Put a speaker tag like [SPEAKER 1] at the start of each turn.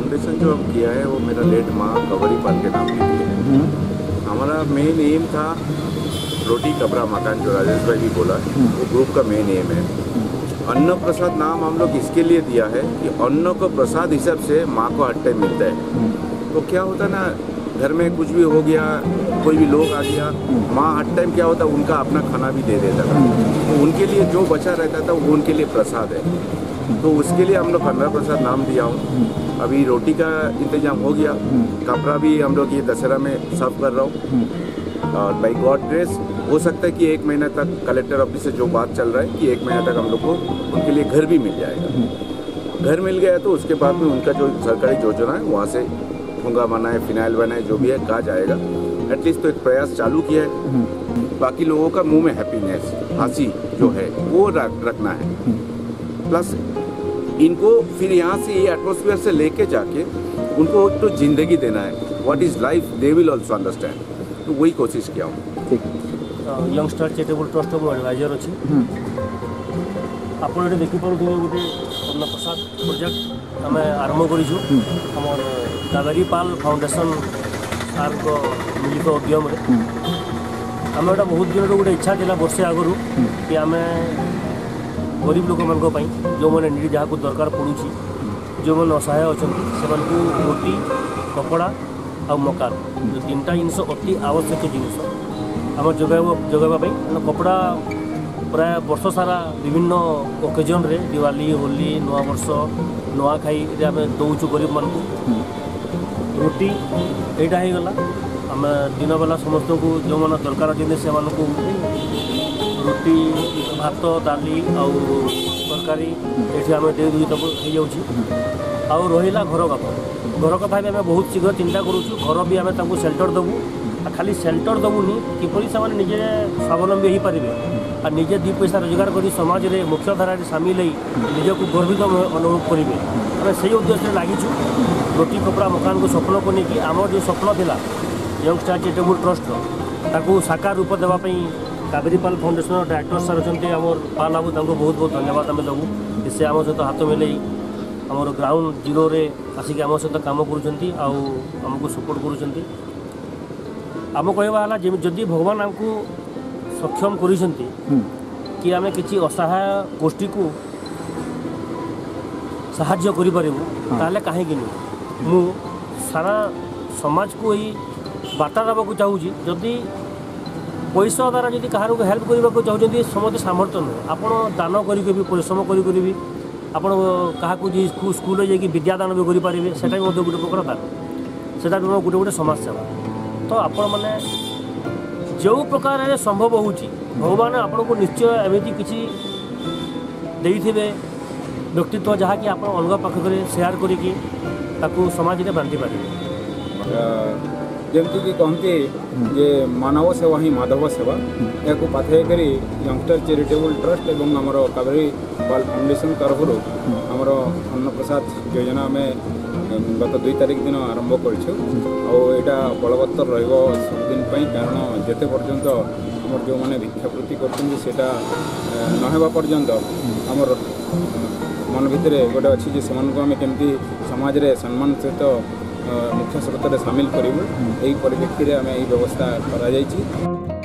[SPEAKER 1] Foundation जो हम किया है वो मेरा लेट माँ कबरी पाल के नाम की है। हमारा मेन एम था रोटी कपड़ा मकान, जो राजेश भाई भी बोला, वो ग्रुप का मेन एम है। अन्न प्रसाद नाम हम लोग इसके लिए दिया है कि अन्न को प्रसाद हिसाब से माँ को हर टाइम मिलता है। तो क्या होता है ना, घर में कुछ भी हो गया, कोई भी लोग आ गया, माँ हर टाइम क्या होता है उनका अपना खाना भी दे देता था। तो उनके लिए जो बचा रहता था वो उनके लिए प्रसाद है। तो उसके लिए हम लोग अन्न प्रसाद नाम दिया हूँ। अभी रोटी का इंतजाम हो गया, कपड़ा भी हम लोग ये दशहरा में सर्व कर रहा हूँ। और बाई गॉड ग्रेस हो सकता है कि 1 महीना तक कलेक्टर ऑफिस से जो बात चल रहा है कि 1 महीना तक हम लोग को उनके लिए घर भी मिल जाएगा। घर मिल गया तो उसके बाद में उनका जो सरकारी योजना है वहाँ से ठूंगा बनाए, फिनाइल बनाए, जो भी है कहा जाएगा। एटलीस्ट तो एक प्रयास चालू किया है। बाकी लोगों का मुंह में हैप्पीनेस, हंसी जो है वो रखना है। प्लस इनको फिर यहाँ से ये एटमोसफियर से लेके जाके उनको तो जिंदगी देना है। What is life they will also understand. तो वही कोशिश किया हूँ।
[SPEAKER 2] ठीक
[SPEAKER 3] यंगस्टर चैरिटेबल ट्रस्ट को एडवाइजर अच्छी आप देखिपे गोटे अन्न प्रसाद प्रोजेक्ट आम आरंभ कर कावेरी पाल फाउंडेशन सार को मिलित उद्यम आम एटा बहुत दिन गोटे इच्छा था वर्षे आगु कि आम गरीब लोक मान जो मैंने निज जहाँ दरकार पड़ू, जो मैंने असहाय अच्छा से रोटी कपड़ा आ मकान, जो 3टा जिनस अति आवश्यक जिनस आम जोगाइवाई। कपड़ा प्राय वर्ष सारा विभिन्न ओकेजन रे दिवाली, होली, नुआ वर्ष, नुआखाई आम दौचु गरीब मान। रोटी यहीटा हो गला, आम दिन बेला समस्त को जो मैंने दरकार अच्छे से रोटी, भात, डाली आउ तरकारी ये आम दे हो रहा घर कथा भी आम बहुत शीघ्र चिंता करूँ। घर भी आम सेल्टर देवु, खाली सेल्टर देवुनि किपरि से निजे स्वावलम्बी हो पारे और निजे 2 पैसा रोजगार कर समाज में मुख्यधारा सामिल हो निजक गर्वित अनुभव करेंगे। आम से उद्देश्य लगिचु रोटी कपड़ा मकान को स्वप्न को लेकिन आम जो स्वप्न था यंगस्टर चैरिटेबल ट्रस्ट ताकू साकार रूप देवाई Kaveri Pal foundation director sir अच्छा आम पाल बाबू बहुत बहुत धन्यवाद आम देवु। से आम सहित हाथ मिले आमर ग्राउंड जीरो रे आसिक आम सहित कम करमको सपोर्ट कर। आम कहवा जदि भगवान आमको सक्षम कि आम किसी असहाय गोष्ठी को साहाय्य करें कहीं मु सारा समाज को ही बार्ता देवाक चाहूँगी। जदि पैसा द्वारा जब कहार को हेल्प करने को चाहते समस्त सामर्थ्य नुह आप दान करी परिश्रम करी आप स्कूल जाकि विद्यादान भी करेंगे, सेटा भी गोटे प्रकार दान, सेटा भी गोटे गोटे समाज सेवा। तो आपण मैंने जो प्रकार संभव हो भगवान आपन को निश्चय एमती किसी देइथिबे व्यक्तित्व जहाँकि आप अलग पाखे सेयार करिकी समाज में बांधि पारे।
[SPEAKER 4] जमती कि कहते जे मानव सेवा ही माधव सेवा या पाथे करी यंगस्टर चैरिटेबल ट्रस्ट एवं आमर कावेरी पाल फाउंडेशन तरफ आमर अन्न प्रसाद योजना में गत 2 तारिख दिन आरंभ करा बलवत्तर रबदिन कारण जिते पर्यंत आम जो मैंने भिक्षावृत्ति करता नहेबा पर्यंत आमर मन भितर गोटे अच्छी से आम केमती समाज रे सम्मान सहित मुख्य स्रोत सामिल करूँ। यही परिप्रेक्षी में यही व्यवस्था करा